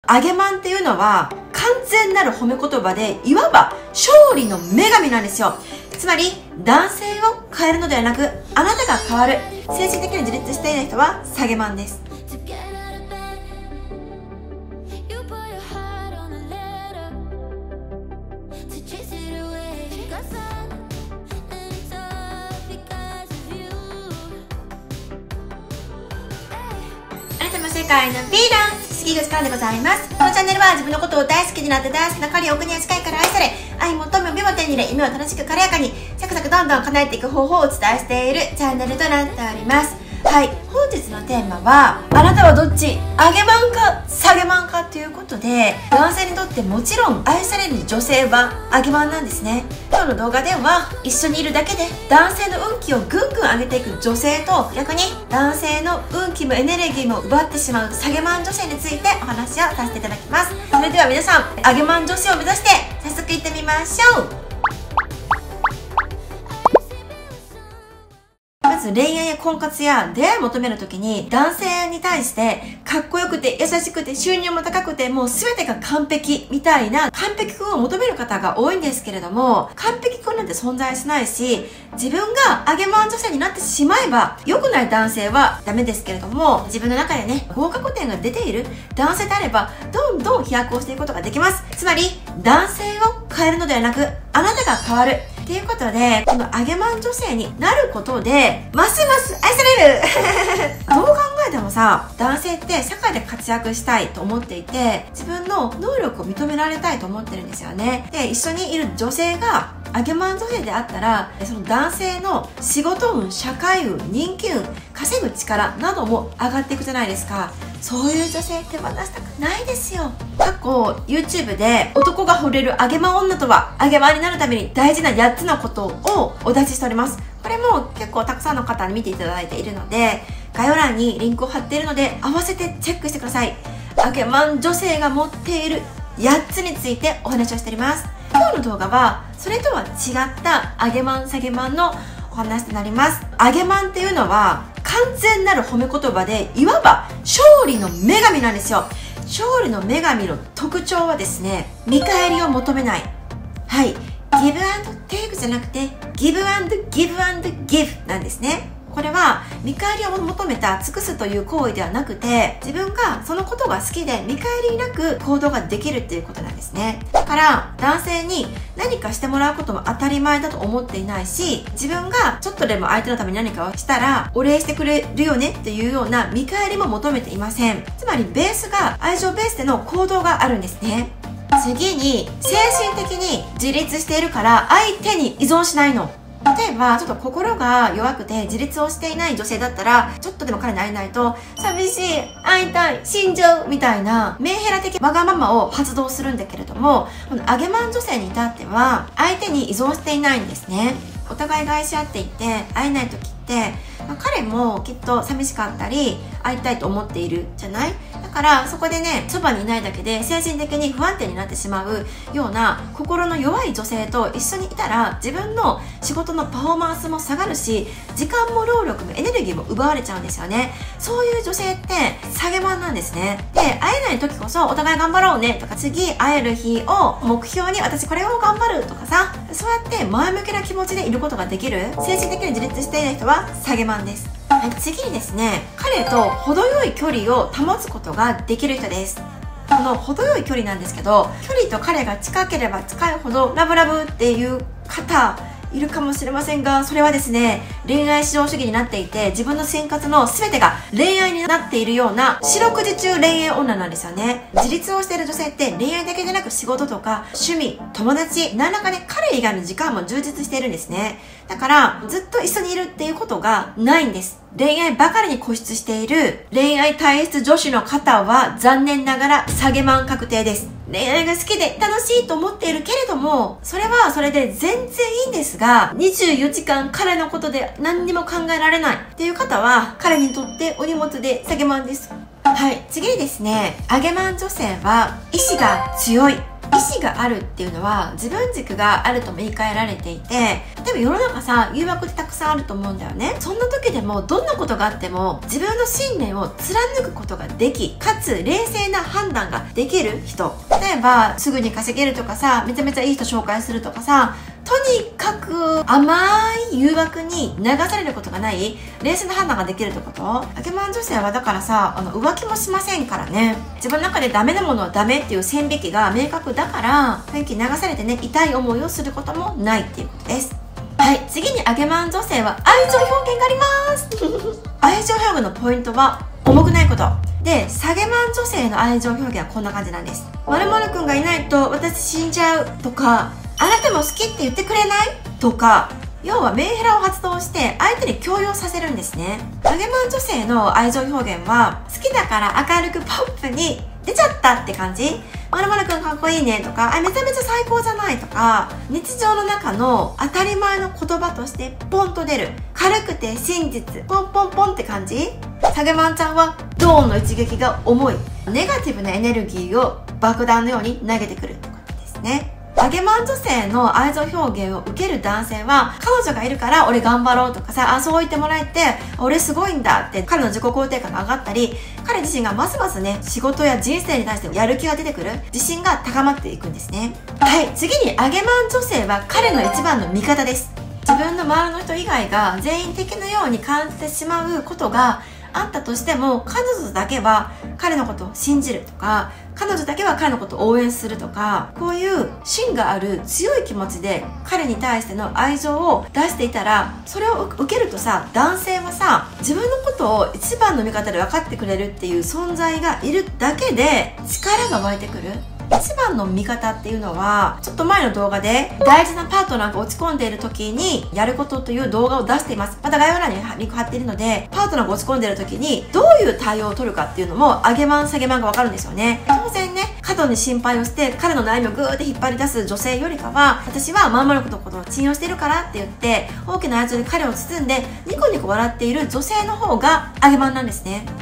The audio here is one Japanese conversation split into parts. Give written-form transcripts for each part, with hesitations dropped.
あげまんっていうのは完全なる褒め言葉で、いわば勝利の女神なんですよ。つまり男性を変えるのではなく、あなたが変わる。精神的に自立していない人は下げまんです。世界のリーダー、杉口かんでございます。このチャンネルは自分のことを大好きになって大好きな狩りを奥には近いから愛され、愛も富も美も手に入れ、夢を楽しく軽やかにサクサクどんどん叶えていく方法をお伝えしているチャンネルとなっております。はい、本日のテーマは、あなたはどっちあげまんか下げまんかということで、男性にとってもちろん愛される女性はあげまんなんですね。今日の動画では、一緒にいるだけで男性の運気をぐんぐん上げていく女性と、逆に男性の運気もエネルギーも奪ってしまう下げまん女性についてお話をさせていただきます。それでは皆さん、あげまん女性を目指して早速いってみましょう。まず恋愛や婚活や出会いを求めるときに、男性に対してかっこよくて優しくて収入も高くてもう全てが完璧みたいな完璧君を求める方が多いんですけれども、完璧君なんて存在しないし、自分があげまん女性になってしまえば良くない男性はダメですけれども、自分の中でね、合格点が出ている男性であればどんどん飛躍をしていくことができます。つまり男性を変えるのではなく、あなたが変わるということで、このあげまん女性になることでますます愛されるどう考えてもさ、男性って社会で活躍したいと思っていて、自分の能力を認められたいと思ってるんですよね。で、一緒にいる女性があげまん女性であったら、その男性の仕事運、社会運、人気運、稼ぐ力なども上がっていくじゃないですか。そういう女性手放したくないですよ。過去 YouTube で男が惚れるあげまん女とは、あげまんになるために大事な8つのことをお出ししております。これも結構たくさんの方に見ていただいているので、概要欄にリンクを貼っているので、合わせてチェックしてください。あげまん女性が持っている8つについてお話をしております。今日の動画はそれとは違ったあげまん下げまんのお話となります。あげまんっていうのは完全なる褒め言葉で、いわば勝利の女神なんですよ。勝利の女神の特徴はですね、見返りを求めない。はい、ギブアンドテイクじゃなくて、ギブアンドギブアンドギブなんですね。これは見返りを求めた尽くすという行為ではなくて、自分がそのことが好きで見返りなく行動ができるっていうことなんですね。だから男性に何かしてもらうことも当たり前だと思っていないし、自分がちょっとでも相手のために何かをしたらお礼してくれるよねっていうような見返りも求めていません。つまりベースが愛情ベースでの行動があるんですね。次に、精神的に自立しているから相手に依存しないの。例えばちょっと心が弱くて自立をしていない女性だったら、ちょっとでも彼に会えないと寂しい、会いたい、死んじゃうみたいなメンヘラ的わがままを発動するんだけれども、このあげまん女性に至っては相手に依存していないんですね。お互いが愛し合っていて会えない時って、彼もきっと寂しかったり会いたいと思っているじゃない。だからそこでね、そばにいないだけで精神的に不安定になってしまうような心の弱い女性と一緒にいたら、自分の仕事のパフォーマンスも下がるし、時間も労力もエネルギーも奪われちゃうんですよね。そういう女性って下げまんなんですね。で、会えない時こそお互い頑張ろうねとか、次会える日を目標に私これを頑張るとかさ、そうやって前向きな気持ちでいることができる精神的に自立していない人は下げまんです。はい、次にですね、彼と程よい距離を保つことができる人です。この程よい距離なんですけど、距離と彼が近ければ近いほどラブラブっていう方いるかもしれませんが、それはですね、恋愛至上主義になっていて、自分の生活の全てが恋愛になっているような四六時中恋愛女なんですよね。自立をしている女性って恋愛だけでなく仕事とか趣味、友達、何らかね、彼以外の時間も充実しているんですね。だからずっと一緒にいるっていうことがないんです。恋愛ばかりに固執している恋愛体質女子の方は残念ながら下げまん確定です。恋愛が好きで楽しいと思っているけれども、それはそれで全然いいんですが、24時間彼のことで何にも考えられないっていう方は、彼にとってお荷物で下げまんです。はい、次にですね、あげまん女性は意志が強い。意思があるっていうのは自分軸があるとも言い換えられていて、例えば世の中さ、誘惑ってたくさんあると思うんだよね。そんな時でもどんなことがあっても自分の信念を貫くことができ、かつ冷静な判断ができる人。例えばすぐに稼げるとかさ、めちゃめちゃいい人紹介するとかさ、とにかく甘い誘惑に流されることがない冷静な判断ができるってこと。あけまん女性はだからさ、浮気もしませんからね。自分の中でダメなものはダメっていう線引きが明確だから、雰囲気流されてね、痛い思いをすることもないっていうことです。はい、次にあけまん女性は愛情表現があります愛情表現のポイントは重くないことで、下げまん女性の愛情表現はこんな感じなんです。〇〇くんがいないと私死んじゃうとか、あなたも好きって言ってくれないとか、要はメンヘラを発動して相手に強要させるんですね。あげまん女性の愛情表現は、好きだから明るくポップに出ちゃったって感じ。〇〇くんかっこいいねとか、めちゃめちゃ最高じゃないとか、日常の中の当たり前の言葉としてポンと出る、軽くて真実、ポンポンポンって感じ。下げまんちゃんはドーンの一撃が重い、ネガティブなエネルギーを爆弾のように投げてくるってことですね。あげまん女性の愛情表現を受ける男性は、彼女がいるから俺頑張ろうとかさ、そう言ってもらえて俺すごいんだって彼の自己肯定感が上がったり、彼自身がますますね、仕事や人生に対してやる気が出てくる、自信が高まっていくんですね。はい、次にあげまん女性は彼の一番の味方です。自分の周りの人以外が全員敵のように感じてしまうことがあったとしても、彼女だけは彼のことを信じるとか、彼女だけは彼のことを応援するとか、こういう芯がある強い気持ちで彼に対しての愛情を出していたら、それを受けるとさ、男性はさ、自分のことを一番の味方で分かってくれるっていう存在がいるだけで力が湧いてくる。一番の味方っていうのは、ちょっと前の動画で大事なパートナーが落ち込んでいる時にやることという動画を出しています。また概要欄にリンク貼っているので、パートナーが落ち込んでいる時にどういう対応を取るかっていうのも上げまん下げまんがわかるんですよね。当然ね、過度に心配をして彼の悩みをグーって引っ張り出す女性よりかは、私はまんまることを信用しているからって言って大きな愛情で彼を包んでニコニコ笑っている女性の方が上げまんなんですね。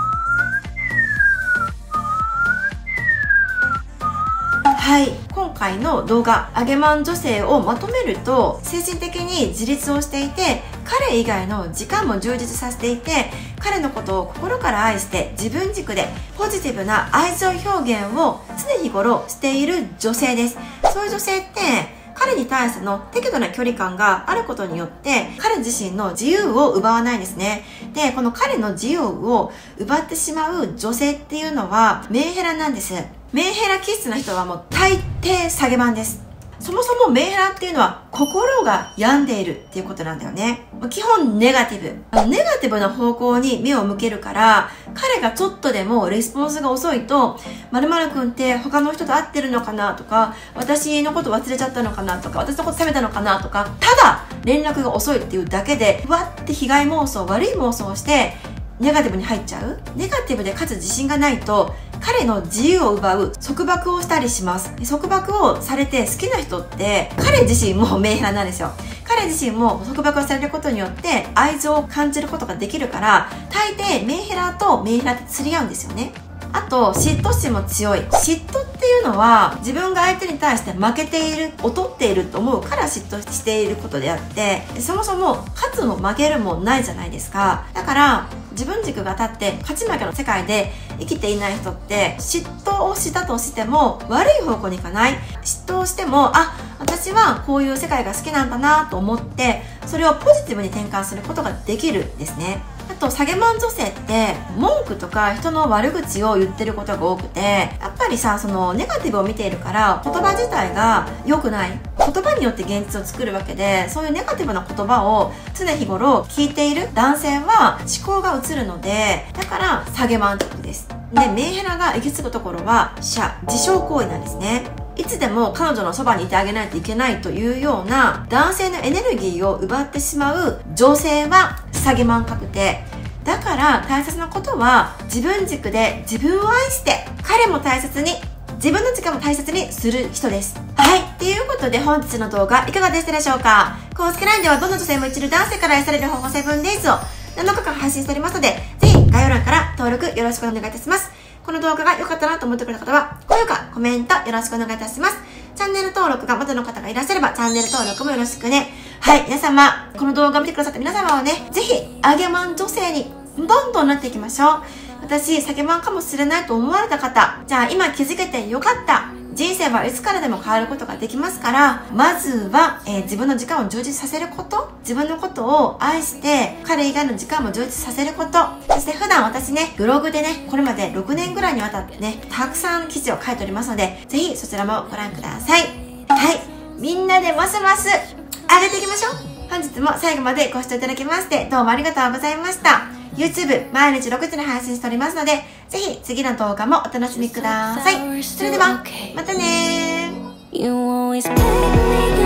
はい、今回の動画、あげまん女性をまとめると、精神的に自立をしていて、彼以外の時間も充実させていて、彼のことを心から愛して自分軸でポジティブな愛情表現を常日頃している女性です。そういう女性って彼に対しての適度な距離感があることによって彼自身の自由を奪わないんですね。で、この彼の自由を奪ってしまう女性っていうのはメンヘラなんです。メンヘラ気質な人はもう大抵下げまんです。そもそもメンヘラっていうのは心が病んでいるっていうことなんだよね。基本ネガティブ。ネガティブな方向に目を向けるから、彼がちょっとでもレスポンスが遅いと、〇〇くんって他の人と会ってるのかなとか、私のこと忘れちゃったのかなとか、私のこと責めたのかなとか、ただ連絡が遅いっていうだけで、わって被害妄想、悪い妄想をして、ネガティブに入っちゃう。ネガティブでかつ自信がないと、彼の自由を奪う束縛をしたりします。束縛をされて好きな人って彼自身もメンヘラなんですよ。彼自身も束縛をされることによって愛情を感じることができるから、大抵メンヘラとメンヘラって釣り合うんですよね。あと嫉妬心も強い。嫉妬っていうのは自分が相手に対して負けている、劣っていると思うから嫉妬していることであって、そもそも勝つも負けるもないじゃないですか。だから自分軸が立って勝ち負けの世界で生きていない人って、嫉妬をしたとしても悪い方向に行かない。嫉妬をしても、私はこういう世界が好きなんだなと思ってそれをポジティブに転換することができるんですね。あと下げまん女性って文句とか人の悪口を言ってることが多くて、やっぱりさ、そのネガティブを見ているから言葉自体が良くない。言葉によって現実を作るわけで、そういうネガティブな言葉を常日頃聞いている男性は思考が移るので、だから下げまんってことです。で、メンヘラが行き着くところは自傷行為なんですね。いつでも彼女のそばにいてあげないといけないというような男性のエネルギーを奪ってしまう女性は下げまん確定。だから大切なことは自分軸で自分を愛して彼も大切に自分の時間も大切にする人です。はい。ということで本日の動画いかがでしたでしょうか。公式 LINE ではどの女性も一流男性から愛される方法 7days を7日間配信しておりますので、ぜひ概要欄から登録よろしくお願いいたします。この動画が良かったなと思ってくれた方は高評価コメントよろしくお願いいたします。チャンネル登録がまだの方がいらっしゃれば、チャンネル登録もよろしくね。はい、皆様、この動画を見てくださった皆様はね、ぜひ、揚げまん女性にどんどんなっていきましょう。私、酒まんかもしれないと思われた方、じゃあ今気づけてよかった。人生はいつからでも変わることができますから、まずは、自分の時間を充実させること、自分のことを愛して、彼以外の時間も充実させること、そして普段私ね、ブログでね、これまで6年ぐらいにわたってね、たくさん記事を書いておりますので、ぜひそちらもご覧ください。はい、みんなでますます上げていきましょう。本日も最後までご視聴いただきまして、どうもありがとうございました。YouTube 毎日6時に配信しておりますので、ぜひ次の動画もお楽しみください。それでは、またねー。